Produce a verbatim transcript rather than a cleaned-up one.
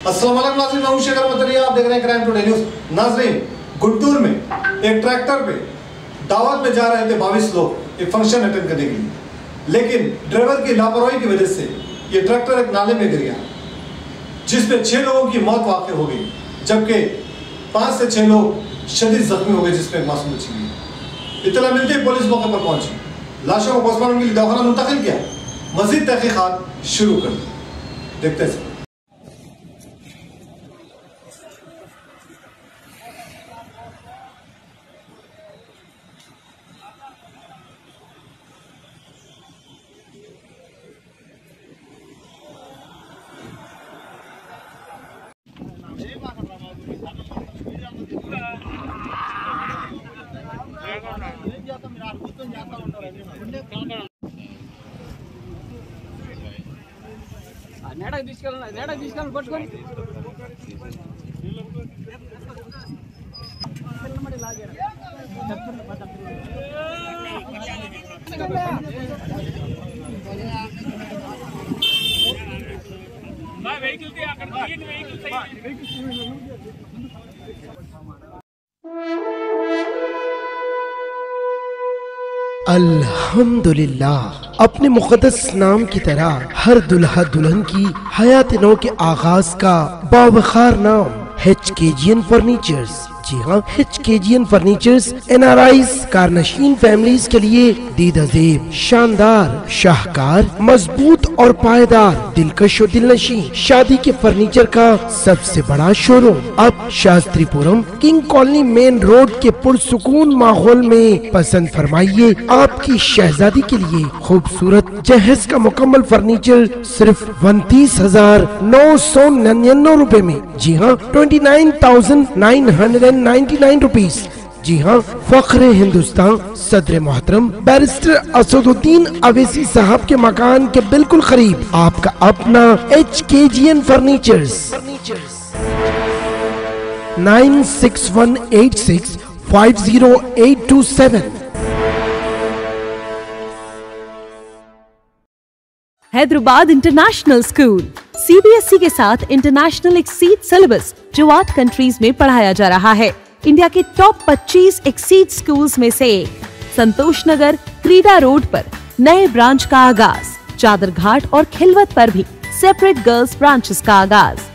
अस्सलाम वालेकुम नाज़रीन, मैं हूं शेखर मतरिया, आप देख रहे हैं क्राइम टुडे न्यूज़। नाज़रीन, गुड्डूर में एक ट्रैक्टर पे दावत में जा रहे थे बाईस लोग एक फंक्शन अटेंड करने के लिए, लेकिन ड्राइवर की लापरवाही की वजह से ये ट्रैक्टर एक नाले में गिर गया, जिसमें छह लोगों की मौत वाक़ हो गई, जबकि पाँच से छह लोग शदीद जख्मी हो गए, जिसमें एक मासूम बची हुई। इत्तला मिलते ही पुलिस मौके पर पहुंची, लाशों को पोस्टमार्टम के लिए दवाखाना मुंतकिल किया, मजीद तहकीकात शुरू कर दी। देखते हैं। नेडक తీసుకెళ్ళండి नेडक తీసుకెళ్ళండి పట్టుకొని మరి లాగేరా చెప్తున్నా పద బా వెహికల్ కి అక్కడ తీయండి, వెహికల్ సైడ్ अल्हम्दुलिल्लाह, अपने मुक़द्दस नाम की तरह हर दुल्हा दुल्हन की हयात नौ के आगाज का बावखार नाम एचकेजीएन फर्नीचर्स। जी हाँ, एचकेजीएन फर्नीचर्स एनआरआईज कारनशीन फैमिलीज के लिए दीदाजेब, शानदार, शाहकार, मजबूत और पायदार, दिलकश और दिलनशीं शादी के फर्नीचर का सबसे बड़ा शोरूम अब Shastripuram king colony main road के पुरसुकून माहौल में। पसंद फरमाइए आपकी शहजादी के लिए खूबसूरत जहेज का मुकम्मल फर्नीचर सिर्फ उनतीस हजार नौ सौ निन्यानवे रूपए में। जी हाँ, twenty nine thousand nine hundred ninety nine rupees. जी हाँ, फख्रे हिंदुस्तान सदर मोहतरम बैरिस्टर असदुद्दीन अवैसी साहब के मकान के बिल्कुल करीब आपका अपना HKGN furnitures. Nine six one eight six five zero eight two seven. Hyderabad international school CBSE के साथ इंटरनेशनल एक्सीड सिलेबस जो आठ कंट्रीज में पढ़ाया जा रहा है। इंडिया के टॉप पच्चीस एक्सीड स्कूल्स में से एक। संतोष नगर क्रीडा रोड पर नए ब्रांच का आगाज, चादर घाट और खिलवत पर भी सेपरेट गर्ल्स ब्रांचेस का आगाज।